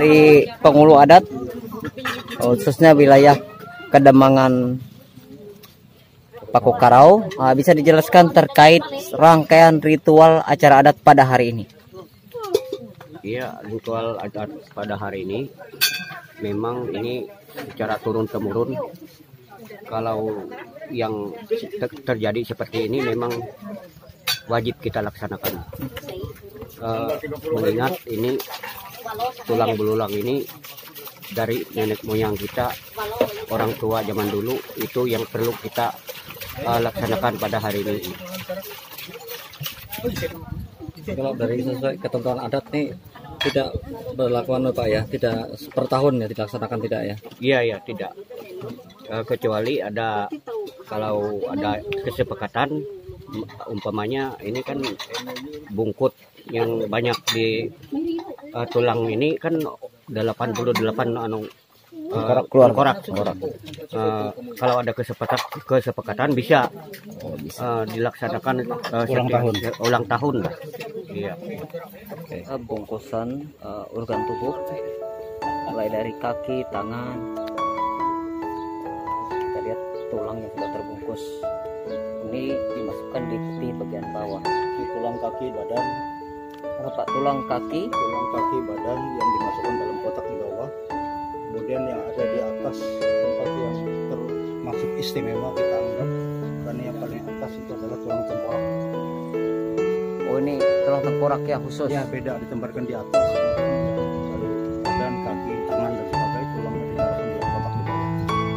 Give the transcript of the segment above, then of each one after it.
dari pengulu adat, khususnya wilayah Kademangan Pakukarau, bisa dijelaskan terkait rangkaian ritual acara adat pada hari ini? Iya, ritual adat pada hari ini memang ini secara turun-temurun. Kalau yang terjadi seperti ini memang wajib kita laksanakan. Mengingat ini tulang belulang ini dari nenek moyang kita, orang tua zaman dulu, itu yang perlu kita laksanakan pada hari ini. Kalau dari sesuai ketentuan adat nih tidak berlakuan Pak ya, tidak per tahun ya dilaksanakan tidak ya? Iya ya, tidak. Kecuali ada, kalau ada kesepakatan, umpamanya ini kan bungkut yang banyak di tulang ini kan 88 korak. Kalau ada kesepakatan bisa dilaksanakan ulang tahun lah. Iya. Bungkusan organ tubuh mulai dari kaki, tangan, kita lihat tulang yang sudah terbungkus. Ini dimasukkan di bagian bawah. Di tulang kaki badan. Pak, tulang kaki Badan yang dimasukkan dalam kotak di bawah. Kemudian yang ada di atas tempat yang termasuk istimewa kita anggap, karena yang paling atas itu adalah tulang tengkorak. Oh, ini tulang tengkorak ya khusus? Ya, beda, ditempatkan di atas. Lalu badan, kaki, tangan dan sebagainya tulangnya ditaruhkan dalam kotak di bawah.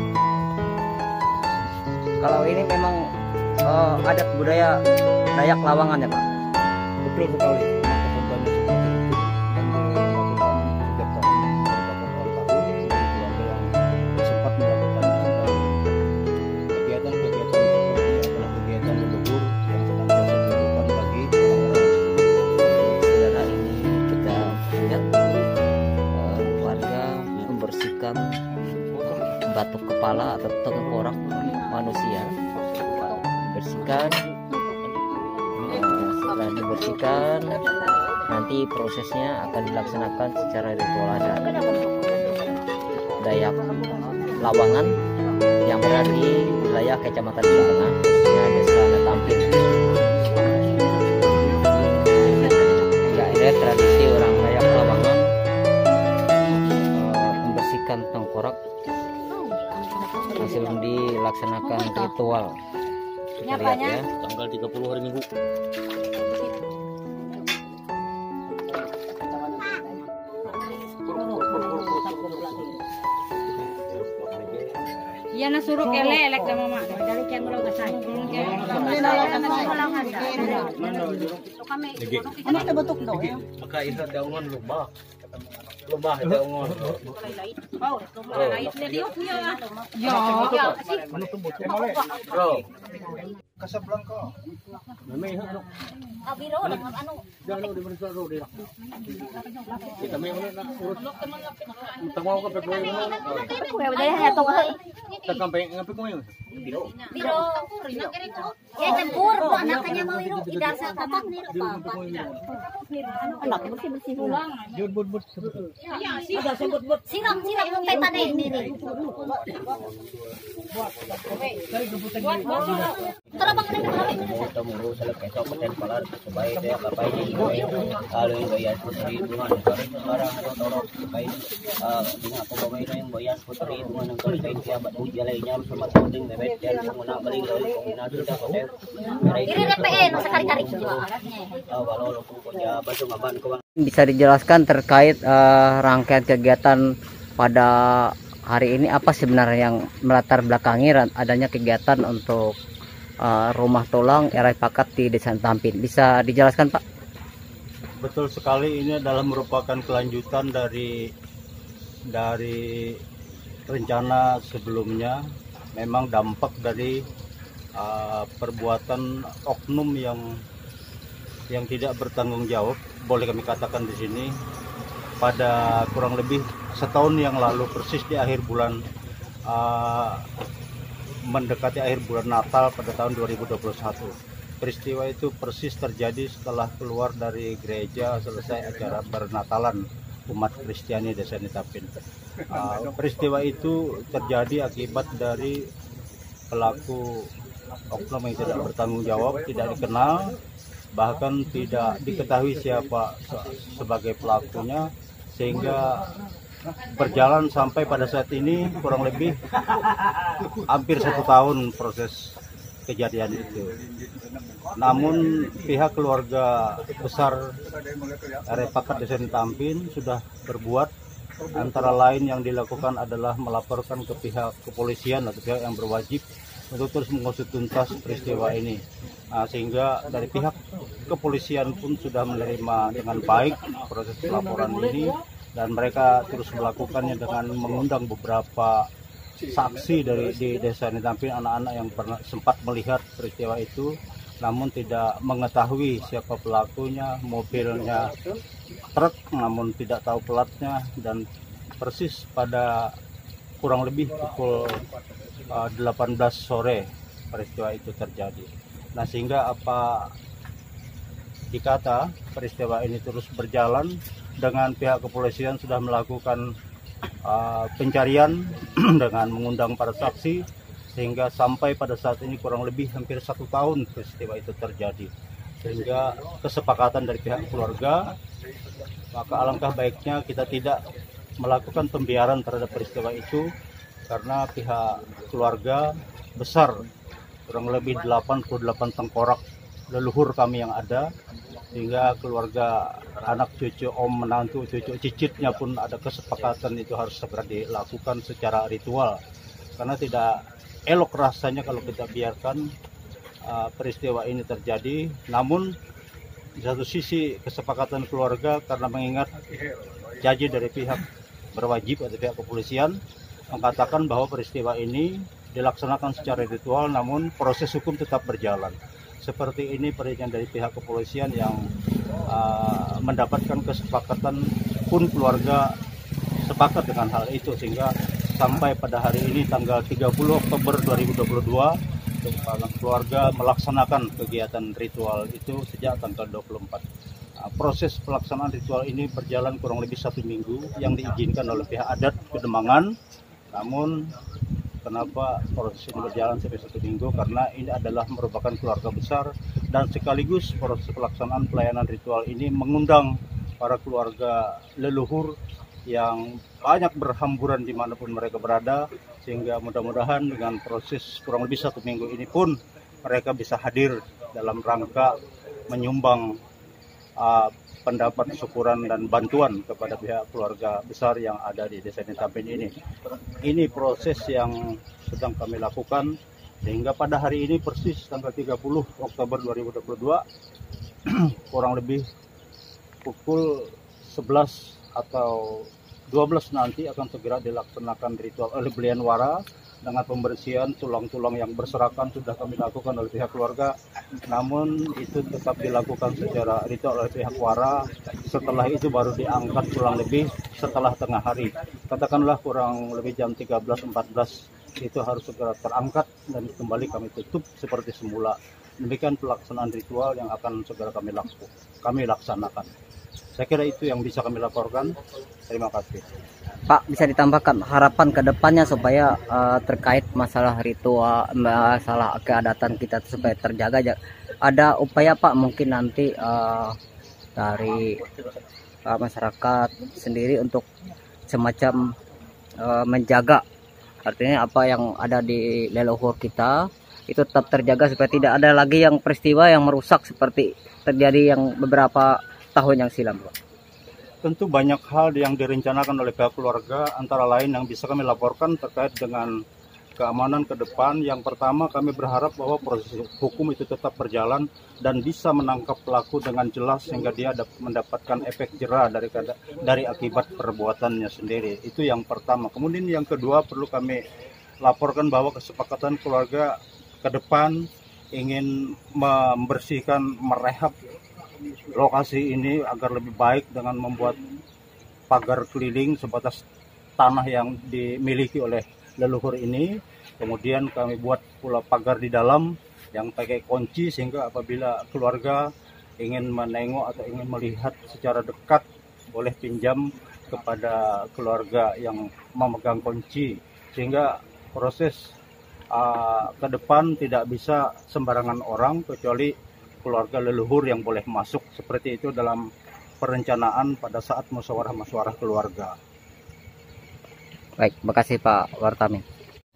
Kalau ini memang adat budaya Dayak Lawangan ya Pak? Betul sekali. Ketentuannya seperti itu. Dan dilakukan setiap tahun beberapa keluarga yang sempat melakukan kegiatan-kegiatan seperti ini adalah kegiatan leluhur yang senantiasa dilakukan bagi orang-orang. Saudara, ini kita lihat warga membersihkan batuk kepala atau tengkorak manusia. Bersihkan, setelah dibersihkan nanti prosesnya akan dilaksanakan secara ritual adat Dayak Lawangan yang berada di wilayah Kecamatan Tengah, khususnya Desa Netampin. Ya, ini tradisi orang Dayak Lawangan membersihkan tengkorak sebelum dilaksanakan ritual. Kita lihat ya, Tanggal 30 hari Minggu. Iya na suruh elek dah mama. Dari kamera ke saya. Anak na batok daw. Maka isa daungan lubah. Lubah daungan. Ya. Bro. Casablanca. May ano? Abiro ano? Dalo di Manila road dira. Kita may una na urut. Tamaw ka pagway mo. Kuya dali hato ka. Takampay ngapi ko yun. Biro. Biro. Ya campur po anak kanya mau iru idar sa tatak ni apa. Anak bersih ulang. Jud bud. Ya, siram yung petane ni. Tara bang Kita muru salah keso peten palar supaya dia kapai kalau yang bayar putri dengan kali sekarang tolong supaya dengan aku bawa yang bayar putri dengan kali kain siapa tuh jalannya sama tanding bebek dan mengenal beli dari pengguna sudah hotel. Ini DPN sekali-kali juga. Kalau lu punya baju ngaban kau. bisa dijelaskan terkait rangkaian kegiatan pada hari ini, apa sebenarnya yang melatar belakangi adanya kegiatan untuk rumah tulang erai pakat di Desa Netampin? Bisa dijelaskan Pak? Betul sekali, ini adalah merupakan kelanjutan dari rencana sebelumnya. Memang dampak dari perbuatan oknum yang tidak bertanggung jawab, boleh kami katakan di sini, pada kurang lebih setahun yang lalu, persis di akhir bulan mendekati akhir bulan Natal pada tahun 2021. Peristiwa itu persis terjadi setelah keluar dari gereja selesai acara bernatalan umat Kristiani Desa Nitapin. Peristiwa itu terjadi akibat dari pelaku oknum yang tidak bertanggung jawab, tidak dikenal, bahkan tidak diketahui siapa sebagai pelakunya, sehingga berjalan sampai pada saat ini kurang lebih hampir 1 tahun proses kejadian itu. Namun pihak keluarga besar Pakat Desa Nitampin sudah berbuat, antara lain yang dilakukan adalah melaporkan ke pihak kepolisian atau pihak yang berwajib untuk terus mengusut tuntas peristiwa ini. Sehingga dari pihak kepolisian pun sudah menerima dengan baik proses laporan ini, dan mereka terus melakukannya dengan mengundang beberapa saksi di Desa Nitampin, anak-anak yang pernah sempat melihat peristiwa itu, namun tidak mengetahui siapa pelakunya. Mobilnya truk, namun tidak tahu pelatnya, dan persis pada kurang lebih pukul 18 sore peristiwa itu terjadi. Nah, sehingga apa dikata peristiwa ini terus berjalan, dengan pihak kepolisian sudah melakukan pencarian dengan mengundang para saksi, sehingga sampai pada saat ini kurang lebih hampir 1 tahun peristiwa itu terjadi. Sehingga kesepakatan dari pihak keluarga, maka alangkah baiknya kita tidak melakukan pembiaran terhadap peristiwa itu, karena pihak keluarga besar kurang lebih 88 tengkorak leluhur kami yang ada, sehingga keluarga, anak cucu, om, menantu, cucu, cicitnya pun ada kesepakatan itu harus segera dilakukan secara ritual, karena tidak elok rasanya kalau kita biarkan peristiwa ini terjadi. Namun di satu sisi kesepakatan keluarga, karena mengingat janji dari pihak berwajib atau pihak kepolisian mengatakan bahwa peristiwa ini dilaksanakan secara ritual, namun proses hukum tetap berjalan. Seperti ini perintah dari pihak kepolisian yang mendapatkan kesepakatan, pun keluarga sepakat dengan hal itu, sehingga sampai pada hari ini tanggal 30 Oktober 2022 keluarga melaksanakan kegiatan ritual itu sejak tanggal 24. Proses pelaksanaan ritual ini berjalan kurang lebih 1 minggu yang diizinkan oleh pihak adat Pademangan. Namun kenapa proses ini berjalan sampai 1 minggu? Karena ini adalah merupakan keluarga besar, dan sekaligus proses pelaksanaan pelayanan ritual ini mengundang para keluarga leluhur yang banyak berhamburan dimanapun mereka berada, sehingga mudah-mudahan dengan proses kurang lebih 1 minggu ini pun mereka bisa hadir dalam rangka menyumbang pendapat, syukuran, dan bantuan kepada pihak keluarga besar yang ada di Desa Nitampin ini. Ini proses yang sedang kami lakukan, sehingga pada hari ini persis tanggal 30 Oktober 2022 kurang lebih pukul 11 atau 12 nanti akan segera dilaksanakan ritual oleh belian wara, dengan pembersihan tulang-tulang yang berserakan sudah kami lakukan oleh pihak keluarga. Namun itu tetap dilakukan secara ritual oleh pihak wara. Setelah itu baru diangkat kurang lebih setelah tengah hari, katakanlah kurang lebih jam 13.14, itu harus segera terangkat dan kembali kami tutup seperti semula. Demikian pelaksanaan ritual yang akan segera kami laksanakan. Saya kira itu yang bisa kami laporkan. Terima kasih. Pak, bisa ditambahkan harapan ke depannya supaya terkait masalah ritual, masalah keadatan kita supaya terjaga. Ada upaya Pak mungkin nanti dari masyarakat sendiri untuk semacam menjaga, artinya apa yang ada di leluhur kita itu tetap terjaga supaya tidak ada lagi yang peristiwa yang merusak seperti terjadi yang beberapa tahun yang silam, Pak. Tentu banyak hal yang direncanakan oleh pihak keluarga, antara lain yang bisa kami laporkan terkait dengan keamanan ke depan. Yang pertama, kami berharap bahwa proses hukum itu tetap berjalan dan bisa menangkap pelaku dengan jelas, sehingga dia mendapatkan efek jera dari akibat perbuatannya sendiri. Itu yang pertama. Kemudian yang kedua, perlu kami laporkan bahwa kesepakatan keluarga ke depan ingin membersihkan, merehab lokasi ini agar lebih baik dengan membuat pagar keliling sebatas tanah yang dimiliki oleh leluhur ini. Kemudian kami buat pula pagar di dalam yang pakai kunci, sehingga apabila keluarga ingin menengok atau ingin melihat secara dekat boleh pinjam kepada keluarga yang memegang kunci, sehingga proses ke depan tidak bisa sembarangan orang kecuali keluarga leluhur yang boleh masuk, seperti itu dalam perencanaan pada saat musyawarah keluarga. Baik, makasih Pak Wartami.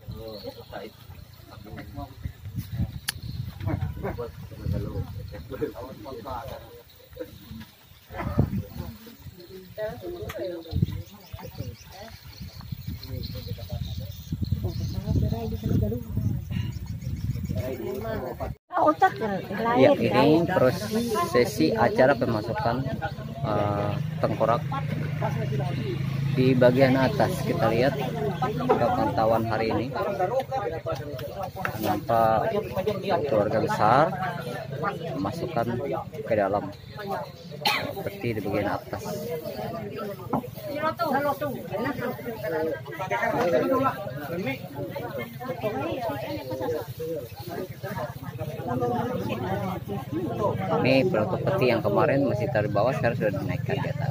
Ya, ini prosesi acara pemasukan tengkorak di bagian atas. Kita lihat pada pantauan hari ini nampak keluarga besar memasukkan ke dalam seperti di bagian atas. Ini penutup peti yang kemarin masih taruh di bawah, sekarang sudah dinaikkan di atas.